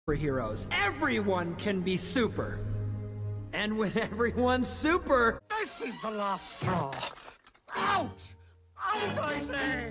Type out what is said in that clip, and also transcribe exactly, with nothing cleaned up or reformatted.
superheroes. Everyone can be super. And when everyone's super... This is the last straw. Out! Out, I say!